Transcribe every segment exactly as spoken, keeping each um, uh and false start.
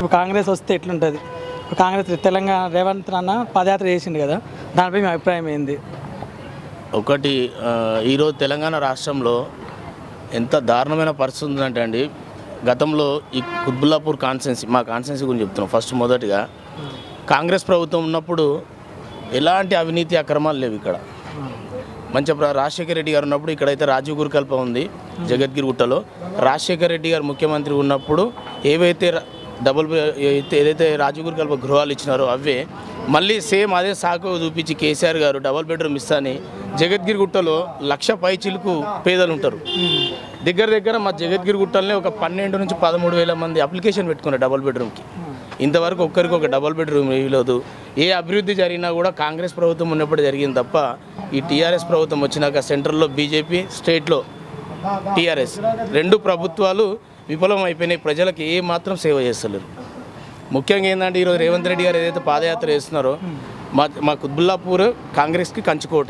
కాంగ్రెస్ వస్తే ఎట్లుంటుంది? కాంగ్రెస్ తెలంగాణ రేవంత్ అన్న పాదయాత్ర చేసిండు కదా, దానిపై మీ అభిప్రాయం ఏంది? ఒకటి ఈరోజు తెలంగాణ రాష్ట్రంలో ఎంత దారుణమైన పరిస్థితి ఉందంటే అండి, గతంలో ఈ కుత్బుల్లాపూర్ కాన్స్టిట్యున్సీ, మా కాన్స్టిట్యున్సీ గురించి చెప్తున్నాం. ఫస్ట్ మొదటిగా కాంగ్రెస్ ప్రభుత్వం ఉన్నప్పుడు ఎలాంటి అవినీతి అక్రమాలు లేవు. ఇక్కడ మంచిగా రాజశేఖర రెడ్డి గారు ఉన్నప్పుడు ఇక్కడైతే రాజీవ్ గురుకల్ప ఉంది జగద్గిరి గుట్టలో. రాజశేఖర రెడ్డి గారు ముఖ్యమంత్రి ఉన్నప్పుడు ఏవైతే డబుల్ ఏదైతే రాజీవ్ గురుకల్ప గృహాలు ఇచ్చినారో అవే మళ్ళీ సేమ్ అదే సాకు చూపించి కేసీఆర్ గారు డబుల్ బెడ్రూమ్ ఇస్తాని జగద్గిరి గుట్టలో లక్ష పై చిలుకు పేదలు ఉంటారు. దగ్గర దగ్గర మా జగద్గిరి గుట్టలనే ఒక పన్నెండు నుంచి పదమూడు వేల మంది అప్లికేషన్ పెట్టుకున్నారు డబుల్ బెడ్రూమ్కి. ఇంతవరకు ఒక్కరికి ఒక డబుల్ బెడ్రూమ్ ఇవ్వలేదు. ఏ అభివృద్ధి జరిగినా కూడా కాంగ్రెస్ ప్రభుత్వం ఉన్నప్పుడు జరిగింది తప్ప ఈ టీఆర్ఎస్ ప్రభుత్వం వచ్చినాక సెంట్రల్లో బీజేపీ, స్టేట్లో టీఆర్ఎస్ రెండు ప్రభుత్వాలు విఫలం అయిపోయినాయి. ప్రజలకు ఏ మాత్రం సేవ చేస్తలేరు. ముఖ్యంగా ఏంటంటే ఈరోజు రేవంత్ రెడ్డి గారు ఏదైతే పాదయాత్ర చేస్తున్నారో మా మా కుత్బుల్లాపూర్ కాంగ్రెస్కి కంచుకోట.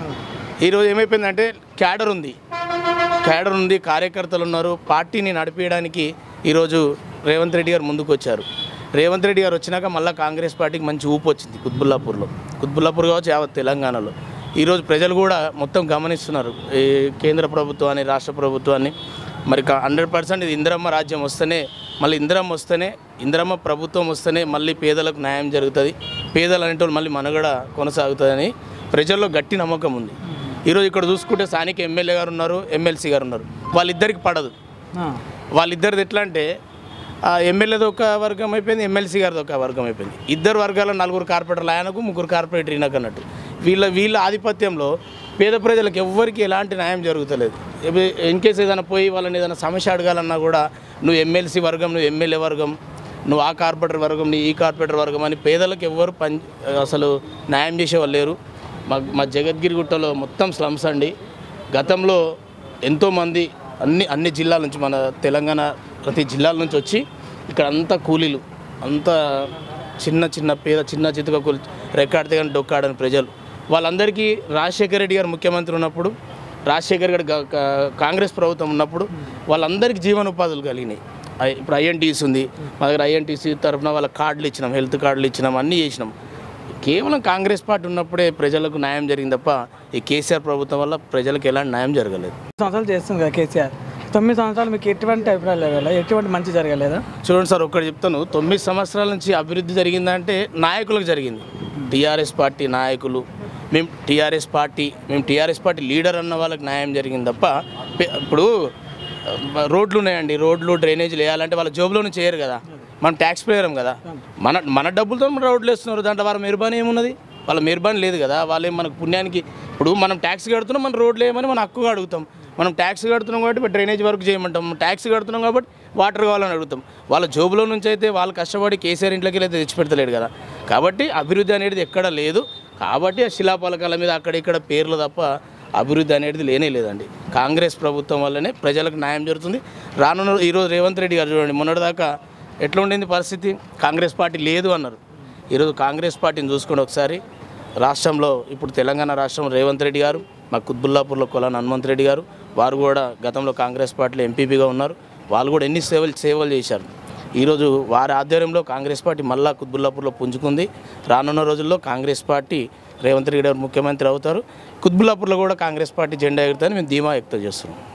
ఈరోజు ఏమైపోయిందంటే క్యాడర్ ఉంది, క్యాడర్ ఉంది, కార్యకర్తలు ఉన్నారు. పార్టీని నడిపేయడానికి ఈరోజు రేవంత్ రెడ్డి గారు ముందుకు వచ్చారు. రేవంత్ రెడ్డి గారు వచ్చినాక మళ్ళీ కాంగ్రెస్ పార్టీకి మంచి ఊపు వచ్చింది కుత్బుల్లాపూర్లో. కుత్బుల్లాపూర్ కావచ్చు యావత్ తెలంగాణలో. ఈరోజు ప్రజలు కూడా మొత్తం గమనిస్తున్నారు ఈ కేంద్ర ప్రభుత్వాన్ని, రాష్ట్ర ప్రభుత్వాన్ని. మరి హండ్రెడ్ పర్సెంట్ ఇది ఇందిరమ్మ రాజ్యం వస్తేనే, మళ్ళీ ఇందిరమ్మ వస్తేనే, ఇందిరమ్మ ప్రభుత్వం వస్తేనే మళ్ళీ పేదలకు న్యాయం జరుగుతుంది, పేదలు అనేటోళ్ళు మళ్ళీ మనుగడ కొనసాగుతుందని ప్రజల్లో గట్టి నమ్మకం ఉంది. ఈరోజు ఇక్కడ చూసుకుంటే స్థానిక ఎమ్మెల్యే గారు ఉన్నారు, ఎమ్మెల్సీ గారు ఉన్నారు. వాళ్ళిద్దరికి పడదు. వాళ్ళిద్దరిది ఎట్లా అంటే ఎమ్మెల్యేది ఒక వర్గం అయిపోయింది, ఎమ్మెల్సీ గారిది ఒక వర్గం అయిపోయింది. ఇద్దరు వర్గాల నలుగురు కార్పొరేటర్లు ఆయనకు, ముగ్గురు కార్పొరేటర్ ఈయనకు అన్నట్టు. వీళ్ళ వీళ్ళ ఆధిపత్యంలో పేద ప్రజలకు ఎవ్వరికి ఎలాంటి న్యాయం జరుగుతలేదు. ఇన్కేస్ ఏదైనా పోయి వాళ్ళని ఏదైనా సమస్య అడగాలన్నా కూడా నువ్వు ఎమ్మెల్సీ వర్గం, నువ్వు ఎమ్మెల్యే వర్గం, నువ్వు ఆ కార్పొరేటర్ వర్గం, నీ ఈ కార్పొరేటర్ వర్గం అని పేదలకు ఎవ్వరు పని అసలు న్యాయం చేసేవాళ్ళు లేరు. మా మా జగద్గిరి గుట్టలో మొత్తం స్లమ్స్ అండి. గతంలో ఎంతోమంది అన్ని అన్ని జిల్లాల నుంచి, మన తెలంగాణ ప్రతి జిల్లాల నుంచి వచ్చి ఇక్కడ అంతా కూలీలు, అంతా చిన్న చిన్న పేద చిన్న చితుక కూలి, రెక్కాడితే కానీ డొక్కాడని ప్రజలు. వాళ్ళందరికీ రాజశేఖర రెడ్డి గారు ముఖ్యమంత్రి ఉన్నప్పుడు, రాజశేఖర్ గారు కాంగ్రెస్ ప్రభుత్వం ఉన్నప్పుడు వాళ్ళందరికీ జీవనోపాధులు కలిగినాయి. ఇప్పుడు ఐఎన్టీసీ ఉంది మా దగ్గర, ఐఎన్టీసీ తరఫున వాళ్ళ కార్డులు ఇచ్చినాం, హెల్త్ కార్డులు ఇచ్చినాం, అన్నీ చేసినాం. కేవలం కాంగ్రెస్ పార్టీ ఉన్నప్పుడే ప్రజలకు న్యాయం జరిగింది తప్ప ఈ కేసీఆర్ ప్రభుత్వం వల్ల ప్రజలకు ఎలాంటి న్యాయం జరగలేదు. సంవత్సరాలు చేస్తుంది కదా కేసీఆర్, తొమ్మిది సంవత్సరాలు మీకు ఎటువంటి అభిప్రాయాలు లేదా? ఎటువంటి మంచి జరగలేదా? చూడండి సార్, ఒక్కటి చెప్తాను. తొమ్మిది సంవత్సరాల నుంచి అభివృద్ధి జరిగిందంటే నాయకులకు జరిగింది. టీఆర్ఎస్ పార్టీ నాయకులు, మేము టీఆర్ఎస్ పార్టీ మేము టీఆర్ఎస్ పార్టీ లీడర్ అన్న వాళ్ళకి న్యాయం జరిగింది తప్ప, ఇప్పుడు రోడ్లు ఉన్నాయండి, రోడ్లు డ్రైనేజీలు వేయాలంటే వాళ్ళ జోబులో నుంచి చేయరు కదా, మనం ట్యాక్స్ పేయరం కదా, మన మన డబ్బులతో మన రోడ్లు వేస్తున్నారు. దాంట్లో వాళ్ళ మెరుబాని ఏమున్నది? వాళ్ళ మెరుబాని లేదు కదా. వాళ్ళే మనకు పుణ్యానికి, ఇప్పుడు మనం ట్యాక్స్ కడుతున్నాం, మన రోడ్లు వేయమని మనం హక్కుగా అడుగుతాం. మనం ట్యాక్స్ కడుతున్నాం కాబట్టి డ్రైనేజ్ వర్క్ చేయమంటాం, ట్యాక్స్ కడుతున్నాం కాబట్టి వాటర్ కావాలని అడుగుతాం. వాళ్ళ జోబులో నుంచి అయితే వాళ్ళు కష్టపడి కేసీఆర్ ఇంట్లోకి అయితే తెచ్చిపెడతలేడు కదా. కాబట్టి అభివృద్ధి అనేది ఎక్కడ లేదు. కాబట్టి ఆ శిలాపలకాల మీద అక్కడిక్కడ పేర్లు తప్ప అభివృద్ధి అనేది లేనే లేదండి. కాంగ్రెస్ ప్రభుత్వం వల్లనే ప్రజలకు న్యాయం జరుగుతుంది. రానున్న ఈరోజు రేవంత్ రెడ్డి గారు చూడండి, మొన్నటిదాకా ఎట్లా ఉండింది పరిస్థితి? కాంగ్రెస్ పార్టీ లేదు అన్నారు. ఈరోజు కాంగ్రెస్ పార్టీని చూసుకుని ఒకసారి రాష్ట్రంలో, ఇప్పుడు తెలంగాణ రాష్ట్రం రేవంత్ రెడ్డి గారు, మా కుత్బుల్లాపూర్లో కొలాన్ హనుమంత్ రెడ్డి గారు, వారు కూడా గతంలో కాంగ్రెస్ పార్టీలో ఎంపీపీగా ఉన్నారు. వాళ్ళు కూడా ఎన్ని సేవలు సేవలు చేశారు. ఈరోజు వారి ఆధ్వర్యంలో కాంగ్రెస్ పార్టీ మళ్ళా కుత్బుల్లాపూర్లో పుంజుకుంది. రానున్న రోజుల్లో కాంగ్రెస్ పార్టీ రేవంత్ రెడ్డి గారు ముఖ్యమంత్రి అవుతారు. కుత్బుల్లాపూర్లో కూడా కాంగ్రెస్ పార్టీ జెండా ఎగురుతుందని మేము ధీమా వ్యక్తం చేస్తున్నాం.